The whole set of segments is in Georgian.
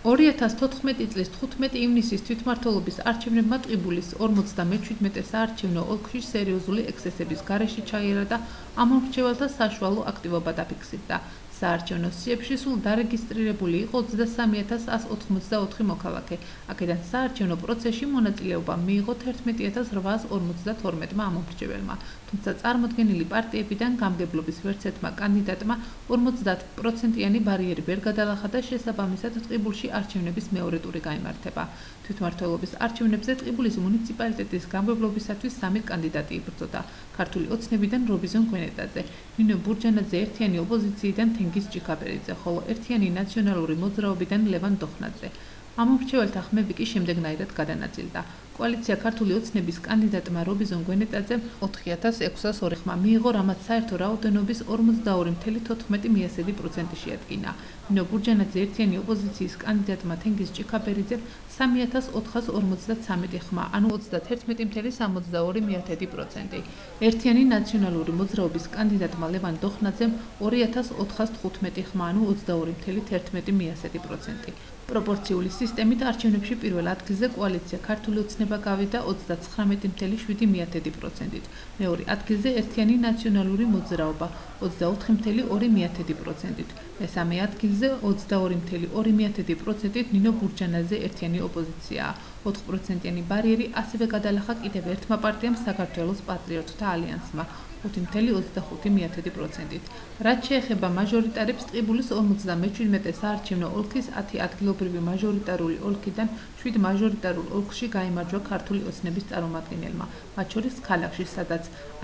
2014 წლის 15 ივნისის თვითმმართველობის არჩევნებმა ტყიბულის 57 საარჩევნო ოლქში სერიოზული ექსცესების გარეშე ჩაიარა და ამომრჩეველთა საშუალო აქტივობა დაფიქსირდა. საარჩევნო სიებში სულ დარეგისტრირებული იყო 23184 მოქალაქე. აქედან საარჩევნო პროცესში მონაწილეობა მიიღო 11852 ამომრჩეველმა. თუმცა წარმოდგენილი პარტიებიდან გამგებლობის ვერცერთმა კანდიდატმა 50%-იანი ბარიერი ვერ გადალახა და შესაბამისად ტყიბულში არჩევნების მეორე ტური გაიმართება. თვითმმართველობის არჩევნებზე ტყიბულის მუნიციპალიტეტის გამგებლობისათვის 3 კანდიდატი იბრძოდა. ქართული ოცნებიდან რობიზონ გვენეტაძე, ნინო ბურჯანაძე ერთიანი ოპოზიციიდან თენგიზ ჭიქაბერიძე, ხოლო ერთიანი ნაციონალური მოძრაობიდან ლევან დოხნაძე. ამომრჩეველთა ხმები კი შემდეგნაირად გადანაწილდა. კოალიცია ქართული ოცნების კანდიდატმა რობიზონ გვენეტაძემ 4602 ხმა მიიღო, რამაც საერთო რაოდენობის 42.14% შეადგინა. ნინო ბურჯანაძე ერთიანი ოპოზიციის კანდიდატმა თენგიზ ჭიქაბერიძემ 3453 ხმა, ანუ 31.62%. ერთიანი ნაციონალური მოძრაობის კანდიდატმა ლევან დოხნაძემ 2415 ხმა, ანუ 22.11%. პროპორციული სისტემით არჩევნებში პირველ ადგილზე კოალიცია ქართული ოცნება გავიდა 39.7%-ით, მეორე ადგილზე ერთიანი ნაციონალური მოძრაობა 24.2%-ით, მესამე ადგილზე 22.2%-ით ნინო ბურჯანაძე ერთიანი ოპოზიციაა. 4%-იანი ბარიერი ასევე გადალახა კიდევ ერთმა პარტიამ საქართველოს პატრიოტთა ალიანსმა 5.25%-ით. რაც შეეხება მაჟორიტარებს, ტყიბულის 57 საარჩევნო ოლქის 10 ადგილობრივი მაჟორიტარული ოლქიდან 7 მაჟორიტარულ ოლქში გაიმარჯვა ქართული ოცნების წარმომადგენელმა, მათ შორის ქალაქში, სადაც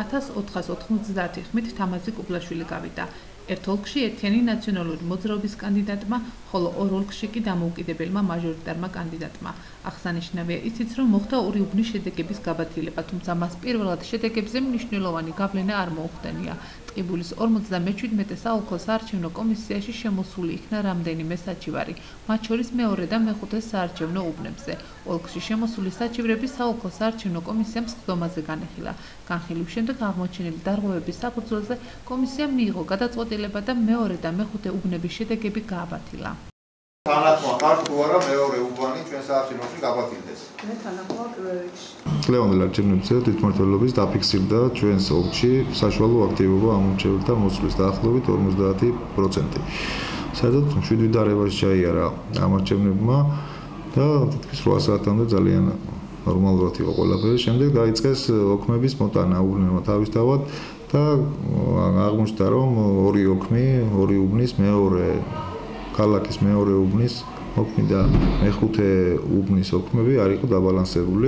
1490 ხმით თამაზი კუბლაშვილი გავიდა. ერთ ოლქში ერთიანი ნაციონალური მოძრაობის კანდიდატმა, ხოლო ორ ოლქში კი დამოუკიდებელმა მაჟორიტარმა კანდიდატმა. აღსანიშნავია ისიც, რომ მოხდა ორი უბნის შედეგების გაბათილება, თუმცა მას პირველად შედეგებზე მნიშვნელოვანი გავლენა არ მოუხდენია. ტყიბულის 57 საოლქო საარჩევნო კომისიაში შემოსული იქნა რამდენიმე საჩივარი, მათ შორის მეორე და მეხუთე საარჩევნო უბნებზე. ოლქში შემოსული საჩივრები საოლქო საარჩევნო კომისიამ სხდომაზე განეხილა. განხილვის შემდეგ აღმოჩენილი დარღვევების საფუძველზე კომისიამ მიიღო გადაწყვეტილება და მეორე და მეხუთე უბნების შედეგები გააბათილა. თანახმა ხარ თუ არა მეორე უბანი ჩვენ საარჩევნოში გაბათილდეს? მე თანახმა პირველ რიგში. ლევანდელ არჩევნებზე თვითმმართველობის დაფიქსირდა ჩვენს ოლქში საშუალო აქტივობა ამომრჩეველთა მოსვლის დაახლოებით 50%. საერთოდ 7 დარებაში ჩაიარა ამ არჩევნებმა და თითქმის 8 საათამდე ძალიან ნორმალურად იყო ყველაფერი. შემდეგ დაიწყეს ოქმების მოტანა უბნებმა თავისთავად და აღმოჩნდა რომ ორი ოქმი, ორი უბნის მეორე ქალაქის მეორე უბნის ოქმი და მეხუთე უბნის ოქმები არ იყო დაბალანსებული.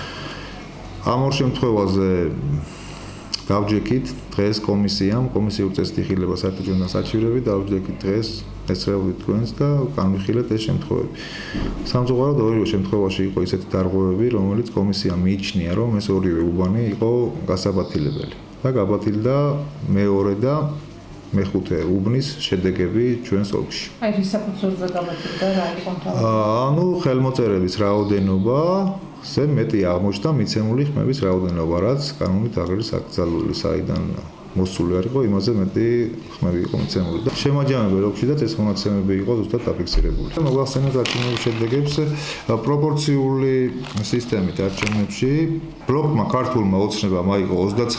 ამ ორ შემთხვევაზე დავჯექით დღეს კომისიამ, კომისიურ წესით იხილება საერთო ჩვენთან საჩივრები, დავჯექით დღეს ესწრებოდით თქვენს და განვიხილეთ ეს შემთხვევები. სამწუხაროდ ორივე შემთხვევაში იყო ისეთი დარღვევები, რომელიც კომისიამ მიიჩნია, რომ ეს ორივე უბანი იყო გასაბათილებელი და გაბათილდა მეორე და მეხუთე უბნის შედეგები ჩვენს ოლქში. აი რის საფუძველზე გაბათილდა რა იყო თავი? ანუ ხელმოწერების რაოდენობა ზე მეტი აღმოჩნდა მიცემული ხმების რაოდენობა, რაც კანონით აღარის აკრძალული, საიდან მოსული არ იყო, იმაზე მეტი ხმები იყო მიცემული და შემაჯამებელი ოლქშიდაც ეს მონაცემები იყო ზუსტად დაფიქსირებული. მოგახსენებთ არჩევნების შედეგებს პროპორციული სისტემით არჩევნებში ბლოკმა ქართულმა ოცნებამ აიღო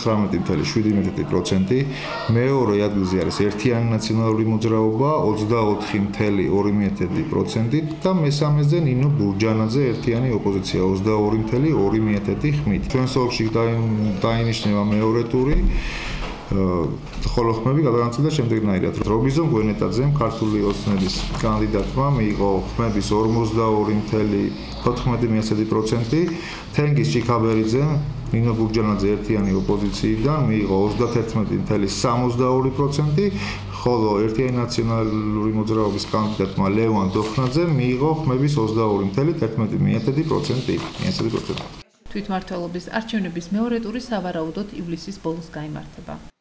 39.7%, მეორე ადგილზე არის ერთიანი ნაციონალური მოძრაობა 24.2% და მესამეზე ნინო ბურჯანაძე ერთიანი ოპოზიცია 22.2% ხმით. ჩვენს ოლქში დაინიშნება მეორე ტური ხოლო ხმები გადაგანაწილდა შემდეგნაირად. რობიზონ გვენეტაძემ ქართული ოცნების კანდიდატმა მიიღო ხმების 42.14%, თენგიზ ჭიქაბერიძემ ნინო ბურჯანაძე ერთიანი ოპოზიციიდან მიიღო 31.62%, ხოლო ერთიანი ნაციონალური მოძრაობის კანდიდატმა ლევან დოხნაძემ მიიღო ხმების 22.11%. თვითმმართველობის არჩევნების მეორე ტური სავარაუდოდ ივლისის ბოლოს გაიმართება.